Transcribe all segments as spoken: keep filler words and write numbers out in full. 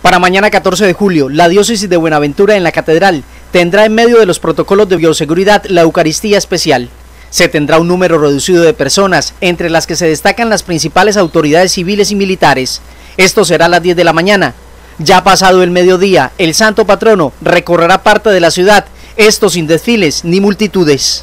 Para mañana catorce de julio, la diócesis de Buenaventura en la catedral tendrá en medio de los protocolos de bioseguridad la Eucaristía especial. Se tendrá un número reducido de personas, entre las que se destacan las principales autoridades civiles y militares. Esto será a las diez de la mañana. Ya pasado el mediodía, el santo patrono recorrerá parte de la ciudad, esto sin desfiles ni multitudes.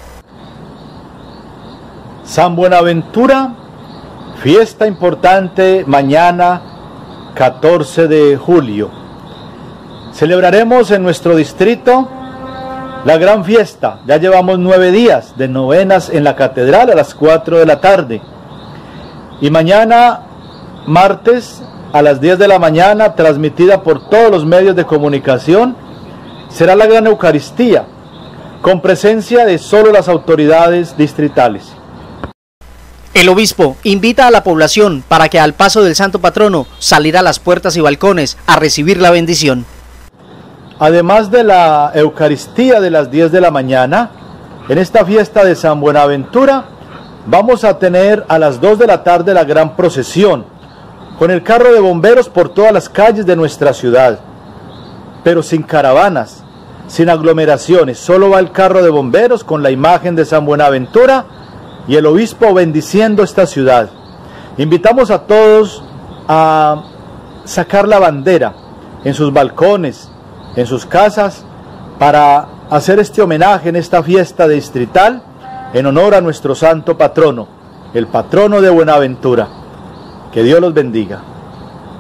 San Buenaventura, fiesta importante mañana catorce de julio. Celebraremos en nuestro distrito la gran fiesta. Ya llevamos nueve días de novenas en la catedral a las cuatro de la tarde. Y mañana, martes, a las diez de la mañana, transmitida por todos los medios de comunicación, será la gran Eucaristía, con presencia de solo las autoridades distritales. El obispo invita a la población para que al paso del santo patrono salir a las puertas y balcones a recibir la bendición. Además de la Eucaristía de las diez de la mañana, en esta fiesta de San Buenaventura vamos a tener a las dos de la tarde la gran procesión, con el carro de bomberos por todas las calles de nuestra ciudad, pero sin caravanas, sin aglomeraciones, solo va el carro de bomberos con la imagen de San Buenaventura y el obispo bendiciendo esta ciudad. Invitamos a todos a sacar la bandera en sus balcones, en sus casas, para hacer este homenaje en esta fiesta distrital en honor a nuestro santo patrono, el patrono de Buenaventura. Que Dios los bendiga.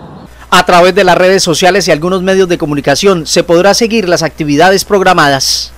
A través de las redes sociales y algunos medios de comunicación se podrá seguir las actividades programadas.